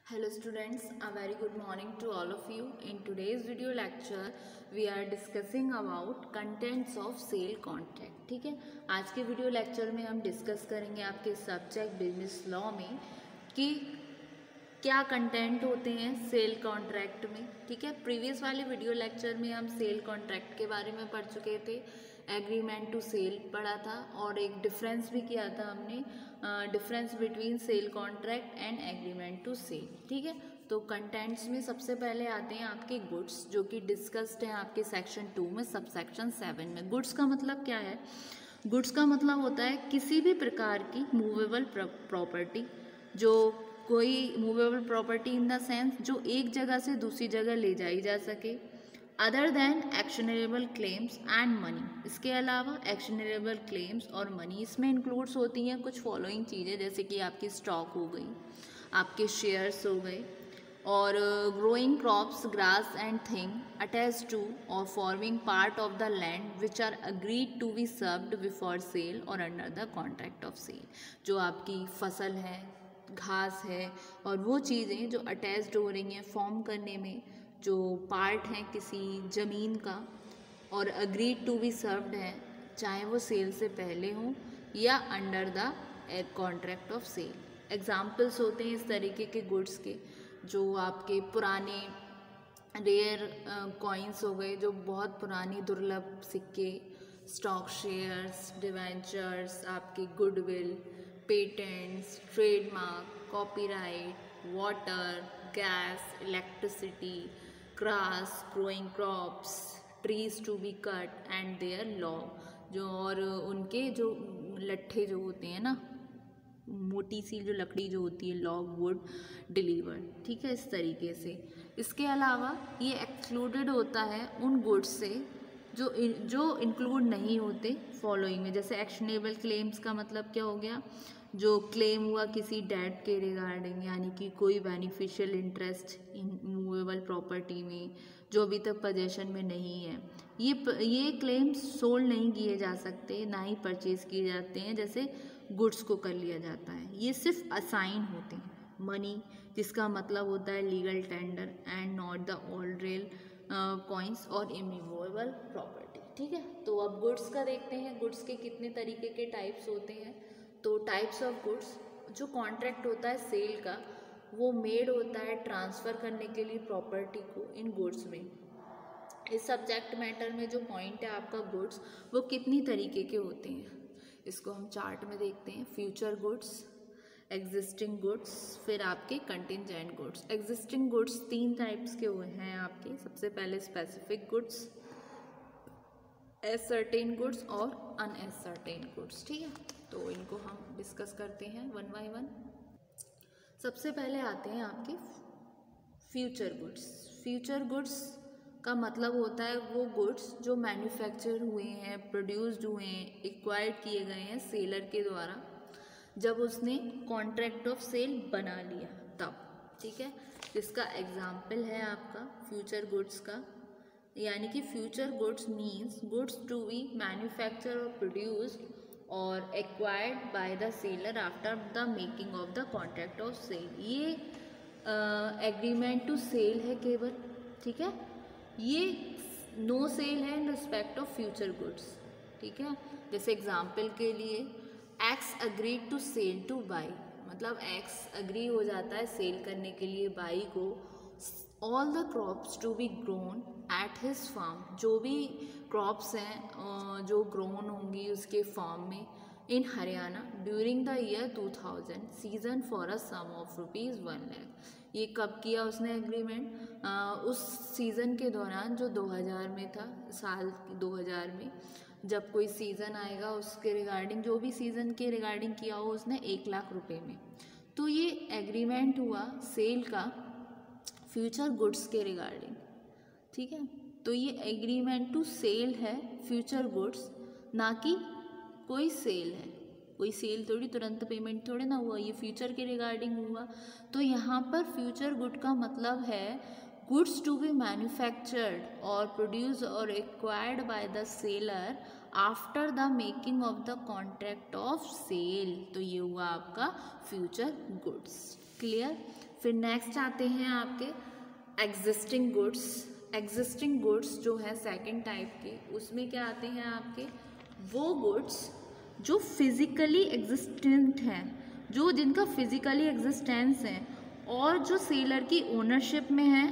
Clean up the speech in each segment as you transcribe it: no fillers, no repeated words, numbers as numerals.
Hello students, a very good morning to all of you. In today's video lecture, we are discussing about contents of sale contract. ठीक है, आज के video lecture में हम discuss करेंगे आपके subject business law में कि क्या कंटेंट होते हैं सेल कॉन्ट्रैक्ट में। ठीक है, प्रीवियस वाले वीडियो लेक्चर में हम सेल कॉन्ट्रैक्ट के बारे में पढ़ चुके थे, एग्रीमेंट टू सेल पढ़ा था और एक डिफरेंस भी किया था हमने, difference between sale contract and agreement to sale. ठीक है, तो कंटेंट्स में सबसे पहले आते हैं आपके गुड्स, जो कि डिस्कस्ड हैं आपके सेक्शन 2 में, सब सेक्शन 7 में। गुड्स का मतलब क्या है? गुड्स का मतलब होता है किसी भी प्रकार की मूवेबल प्रॉपर्टी, जो कोई movable property in the sense जो एक जगह से दूसरी जगह ले जाई जा सके, other than actionable claims and money. इसके अलावा एक्शनरेबल क्लेम्स और मनी इसमें इंक्लूड्स होती हैं कुछ फॉलोइंग चीज़ें, जैसे कि आपकी स्टॉक हो गई, आपके शेयर्स हो गए, और growing crops, grass and thing attach to और forming part of the land which are agreed to be served before sale और under the contract of sale. जो आपकी फसल है, घास है, और वो चीज़ें जो अटैच्ड हो रही हैं फॉर्म करने में, जो पार्ट हैं किसी ज़मीन का और अग्रीड टू बी सर्व्ड है, चाहे वो सेल से पहले हो या under the contract of sale. Examples होते हैं इस तरीके के गुड्स के, जो आपके पुराने रेयर कॉइन्स हो गए, जो बहुत पुरानी दुर्लभ सिक्के, स्टॉक शेयर्स, डिवेंचर्स, आपके goodwill, patents, trademark, copyright, water, gas, electricity, grass, growing crops, trees to be cut and their log, जो और उनके जो लट्ठे जो होते हैं ना, मोटी सी जो लकड़ी जो होती है, लॉग वुड डिलीवर्ड। ठीक है, इस तरीके से। इसके अलावा ये एक्सक्लूडेड होता है उन गुड्स से जो इंक्लूड नहीं होते फॉलोइंग में। जैसे एक्शनेबल क्लेम्स का मतलब क्या हो गया? जो क्लेम हुआ किसी डेट के रिगार्डिंग, यानी कि कोई beneficial interest in movable property में जो अभी तक पोजेशन में नहीं है, ये क्लेम्स सोल्ड नहीं किए जा सकते, ना ही परचेज किए जाते हैं जैसे गुड्स को कर लिया जाता है। ये सिर्फ असाइन होते हैं। मनी, जिसका मतलब होता है legal tender and not the old rare coins और इमूवेबल प्रॉपर्टी। ठीक है, तो अब गुड्स का देखते हैं, गुड्स के कितने तरीके के टाइप्स होते हैं। तो टाइप्स ऑफ गुड्स, जो कॉन्ट्रैक्ट होता है सेल का, वो मेड होता है ट्रांसफ़र करने के लिए प्रॉपर्टी को इन गुड्स में। इस सब्जेक्ट मैटर में जो पॉइंट है आपका गुड्स, वो कितनी तरीके के होते हैं, इसको हम चार्ट में देखते हैं। फ्यूचर गुड्स, एग्जिस्टिंग गुड्स, फिर आपके contingent goods. Existing goods 3 types के हुए हैं आपके। सबसे पहले स्पेसिफिक गुड्स, एसर्टेन गुड्स और अनएसर्टेन गुड्स। ठीक है, तो इनको हम डिस्कस करते हैं वन बाय वन। सबसे पहले आते हैं आपके फ्यूचर गुड्स। फ्यूचर गुड्स का मतलब होता है वो गुड्स जो मैन्युफैक्चर हुए हैं, प्रोड्यूस्ड हुए हैं, एक्वायर्ड किए गए हैं सेलर के द्वारा जब उसने कॉन्ट्रैक्ट ऑफ सेल बना लिया तब। ठीक है, जिसका एग्जाम्पल है आपका फ्यूचर गुड्स का, यानी कि future goods means goods to be manufacture और प्रोड्यूस्ड और acquired by the seller after the making of the contract of sale. ये एग्रीमेंट टू सेल है केवल। ठीक है, ये नो सेल है in respect of future goods. ठीक है, जैसे एग्जाम्पल के लिए X agreed to sale to Y, मतलब एक्स अग्री हो जाता है सेल करने के लिए बाई को, all the crops to be grown at his farm, जो भी क्रॉप्स हैं जो ग्रोन होंगी उसके फार्म में in Haryana during the year 2000 season for a sum of ₹1 lakh. ये कब किया उसने एग्रीमेंट? उस सीज़न के दौरान जो 2000 में था, साल 2000 में जब कोई सीज़न आएगा उसके रिगार्डिंग, जो भी सीज़न के रिगार्डिंग किया हो उसने 1 लाख रुपए में। तो ये एग्रीमेंट हुआ सेल का फ्यूचर गुड्स के रिगार्डिंग। ठीक है, तो ये एग्रीमेंट टू सेल है फ्यूचर गुड्स, ना कि कोई सेल है। कोई सेल थोड़ी, तुरंत पेमेंट थोड़े ना हुआ, ये फ्यूचर के रिगार्डिंग हुआ। तो यहाँ पर फ्यूचर गुड का मतलब है गुड्स टू बी मैन्युफैक्चर्ड और प्रोड्यूस और acquired by the seller after the making of the contract of sale. तो ये हुआ आपका फ्यूचर गुड्स। क्लियर? फिर नेक्स्ट आते हैं आपके एग्जिस्टिंग गुड्स। एग्जिस्टिंग गुड्स जो है सेकंड टाइप के, उसमें क्या आते हैं आपके वो गुड्स जो फिजिकली एग्जिस्टेंट हैं, जो जिनका फिजिकली एग्जिस्टेंस है और जो सेलर की ओनरशिप में है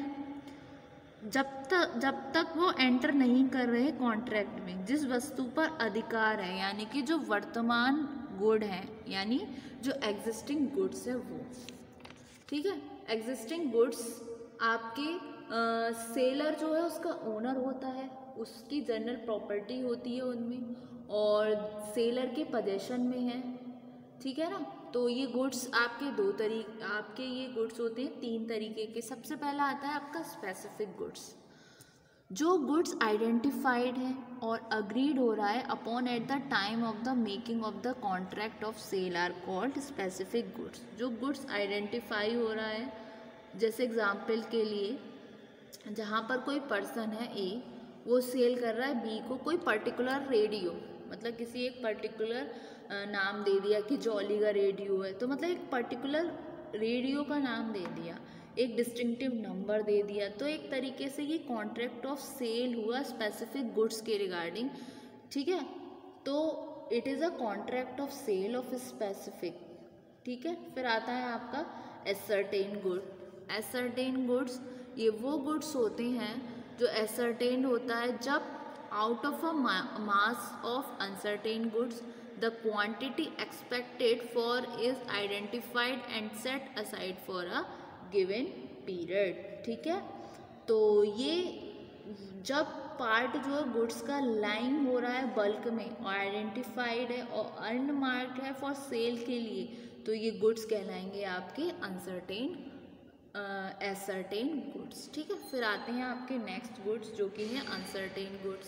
जब तक वो एंटर नहीं कर रहे कॉन्ट्रैक्ट में, जिस वस्तु पर अधिकार है, यानी कि जो वर्तमान गुड है, यानी जो एग्जिस्टिंग गुड्स है वो। ठीक है, एग्जिस्टिंग गुड्स आपके सेलर जो है उसका ओनर होता है, उसकी जनरल प्रॉपर्टी होती है उनमें, और सेलर के पोजेशन में है। ठीक है ना। तो ये गुड्स आपके ये गुड्स होते हैं तीन तरीके के। सबसे पहला आता है आपका स्पेसिफिक गुड्स। जो गुड्स आइडेंटिफाइड है और अग्रीड हो रहा है upon at the time of the making of the contract of sale are called specific goods. जो गुड्स आइडेंटिफाई हो रहा है, जैसे एग्जाम्पल के लिए जहाँ पर कोई पर्सन है ए, वो सेल कर रहा है बी को कोई पर्टिकुलर रेडियो, मतलब किसी एक पर्टिकुलर नाम दे दिया कि जॉली का रेडियो है, तो मतलब एक पर्टिकुलर रेडियो का नाम दे दिया, एक डिस्टिंक्टिव नंबर दे दिया, तो एक तरीके से ये कॉन्ट्रैक्ट ऑफ सेल हुआ स्पेसिफिक गुड्स के रिगार्डिंग। ठीक है, तो it is a contract of sale of specific. ठीक है, फिर आता है आपका एसर्टेन गुड। एसर्टेन गुड्स ये वो गुड्स होते हैं जो एसर्टेन होता है जब out of a mass of uncertain goods the quantity expected for is identified and set aside for a given period. ठीक है, तो ये जब पार्ट जो है गुड्स का लाइन हो रहा है बल्क में और आइडेंटिफाइड है और अनमार्क्ड है फॉर सेल के लिए, तो ये गुड्स कहलाएंगे आपके अनसर्टेन एसर्टेन गुड्स। ठीक है, फिर आते हैं आपके नेक्स्ट गुड्स जो कि हैं अनसर्टेन गुड्स।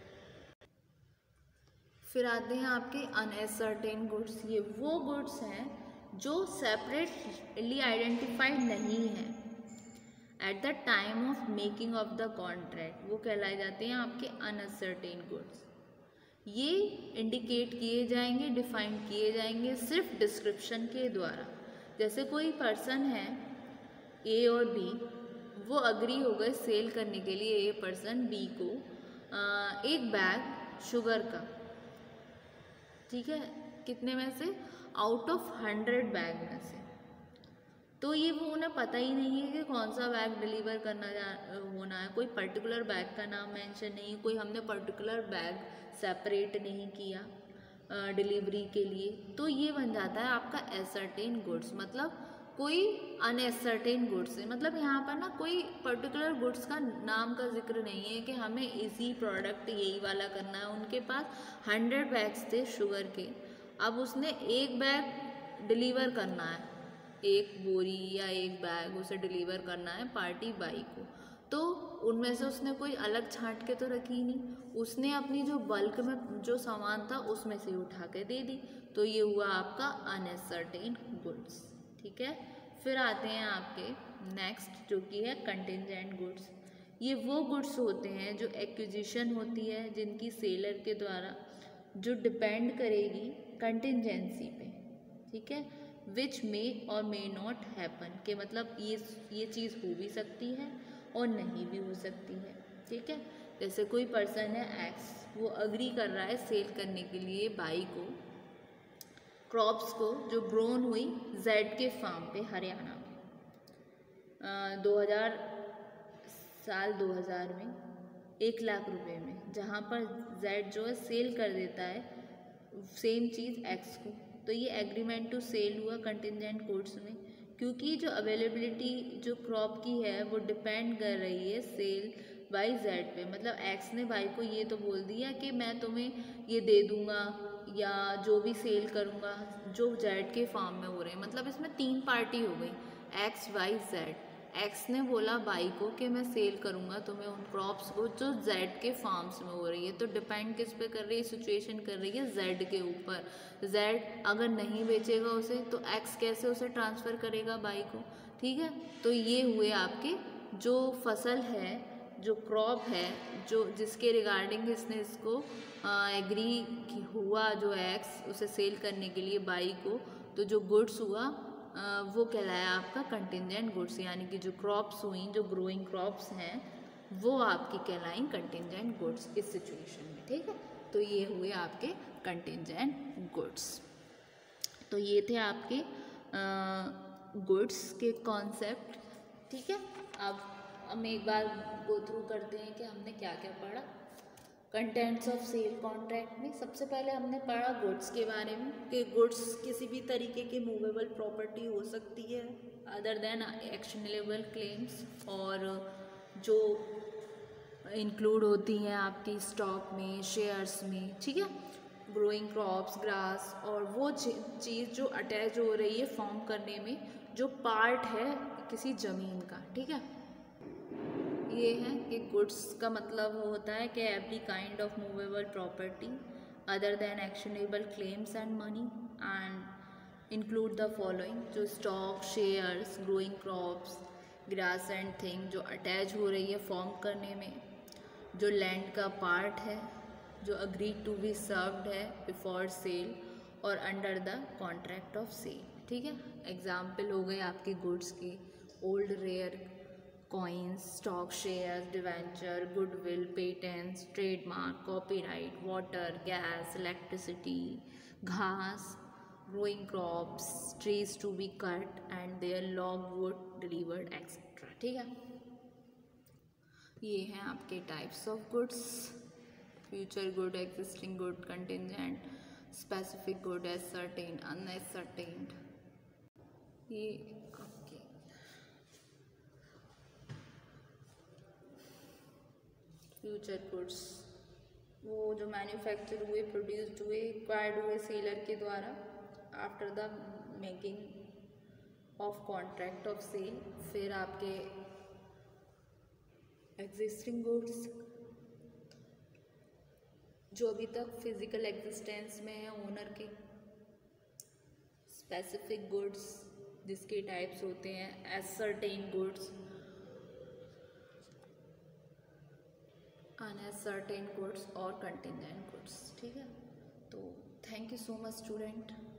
फिर आते हैं आपके अनएसर्टेन गुड्स। ये वो गुड्स हैं जो सेपरेटली आइडेंटिफाइड नहीं है at the time of making of the contract, वो कहलाए जाते हैं आपके अनएसर्टेन गुड्स। ये इंडिकेट किए जाएंगे, डिफाइन किए जाएंगे सिर्फ डिस्क्रिप्शन के द्वारा। जैसे कोई पर्सन है ए और बी, वो अग्री हो गए सेल करने के लिए ए पर्सन बी को एक बैग शुगर का। ठीक है, कितने में से? आउट ऑफ 100 बैग में से। तो ये वो उन्हें पता ही नहीं है कि कौन सा बैग डिलीवर होना है, कोई पर्टिकुलर बैग का नाम मेंशन नहीं, कोई हमने पर्टिकुलर बैग सेपरेट नहीं किया डिलीवरी के लिए, तो ये बन जाता है आपका एसर्टेन गुड्स। मतलब कोई अनएसर्टेन गुड्स है, मतलब यहाँ पर ना कोई पर्टिकुलर गुड्स का नाम का जिक्र नहीं है कि हमें इसी प्रोडक्ट यही वाला करना है। उनके पास 100 बैग्स थे शुगर के, अब उसने एक बैग डिलीवर करना है, एक बोरी या एक बैग उसे डिलीवर करना है पार्टी बाई को, तो उनमें से उसने कोई अलग छांट के तो रखी ही नहीं, उसने अपनी जो बल्क में जो सामान था उसमें से उठा के दे दी, तो ये हुआ आपका अनएसर्टेन गुड्स। ठीक है, फिर आते हैं आपके नेक्स्ट जो कि है कंटिंजेंट गुड्स। ये वो गुड्स होते हैं जो एक्विजिशन होती है जिनकी सेलर के द्वारा जो डिपेंड करेगी कंटिंजेंसी पे। ठीक है, विच मे और मे नॉट हैपन, के मतलब ये चीज़ हो भी सकती है और नहीं भी हो सकती है। ठीक है, जैसे कोई पर्सन है एक्स, वो अग्री कर रहा है सेल करने के लिए बाई को क्रॉप्स को जो ग्रोन हुई जेड के फार्म पे हरियाणा में 2000 में 1 लाख रुपए में, जहाँ पर जेड जो है सेल कर देता है सेम चीज़ एक्स को, तो ये एग्रीमेंट टू सेल हुआ कंटिंजेंट गुड्स में, क्योंकि जो अवेलेबिलिटी जो क्रॉप की है वो डिपेंड कर रही है सेल बाई जेड पे। मतलब एक्स ने बाई को ये तो बोल दिया कि मैं तुम्हें ये दे दूंगा या जो भी सेल करूंगा जो जेड के फार्म में हो रहे हैं, मतलब इसमें 3 पार्टी हो गई, एक्स वाई जेड। एक्स ने बोला बाई को कि मैं सेल करूंगा तुम्हें उन क्रॉप्स को जो जेड के फार्म्स में हो रही है, तो डिपेंड किस पे कर रही है, सिचुएशन कर रही है जेड के ऊपर। जेड अगर नहीं बेचेगा उसे तो एक्स कैसे उसे ट्रांसफ़र करेगा बाई को। ठीक है, तो ये हुए आपके जो फसल है, जो क्रॉप है, जो जिसके रिगार्डिंग इसने इसको एग्री हुआ जो एक्स उसे सेल करने के लिए बाई को, तो जो गुड्स हुआ वो कहलाया आपका कंटिंजेंट गुड्स, यानी कि जो क्रॉप्स हुई, जो ग्रोइंग क्रॉप्स हैं, वो आपकी कहलाई कंटिंजेंट गुड्स इस सिचुएशन में। ठीक है, तो ये हुए आपके कंटिंजेंट गुड्स। तो ये थे आपके गुड्स के कॉन्सेप्ट। ठीक है, अब हम एक बार गो थ्रू करते हैं कि हमने क्या क्या पढ़ा कंटेंट्स ऑफ सेल कॉन्ट्रैक्ट में। सबसे पहले हमने पढ़ा गुड्स के बारे में कि गुड्स किसी भी तरीके की मूवेबल प्रॉपर्टी हो सकती है अदर देन एक्शनेबल क्लेम्स, और जो इंक्लूड होती हैं आपकी स्टॉक में, शेयर्स में। ठीक है, ग्रोइंग क्रॉप्स, ग्रास, और वो चीज़ जो अटैच हो रही है फॉर्म करने में, जो पार्ट है किसी ज़मीन का। ठीक है, ये है कि गुड्स का मतलब होता है कि every kind of movable property other than actionable claims and money, and include the following, जो stock, shares, growing crops, grass and thing जो अटैच हो रही है फॉर्म करने में, जो लैंड का पार्ट है, जो अग्रीड टू बी सर्व्ड है बिफोर सेल और under the contract of sale. ठीक है, एग्जाम्पल हो गए आपके गुड्स के old rare coins, stock, shares, debenture, goodwill, patents, trademark, copyright, water, gas, electricity, घास, growing crops, trees to be cut and their log would delivered et cetera. ठीक है, ये हैं आपके types of goods, future good, existing good, contingent, specific good, ascertain, unascertained. ये आपके future goods वो जो मैन्युफैक्चर हुए, प्रोड्यूस्ड हुए, एक्वायर्ड हुए सेलर के द्वारा after the making of contract of sale. फिर आपके एग्जिस्टिंग गुड्स जो अभी तक फिजिकल एग्जिस्टेंस में है ओनर के। स्पेसिफिक गुड्स जिसके टाइप्स होते हैं एसर्टेन गुड्स, अनएसर्टेन गुड्स और कंटिंजेंट गुड्स। ठीक है, तो thank you so much student.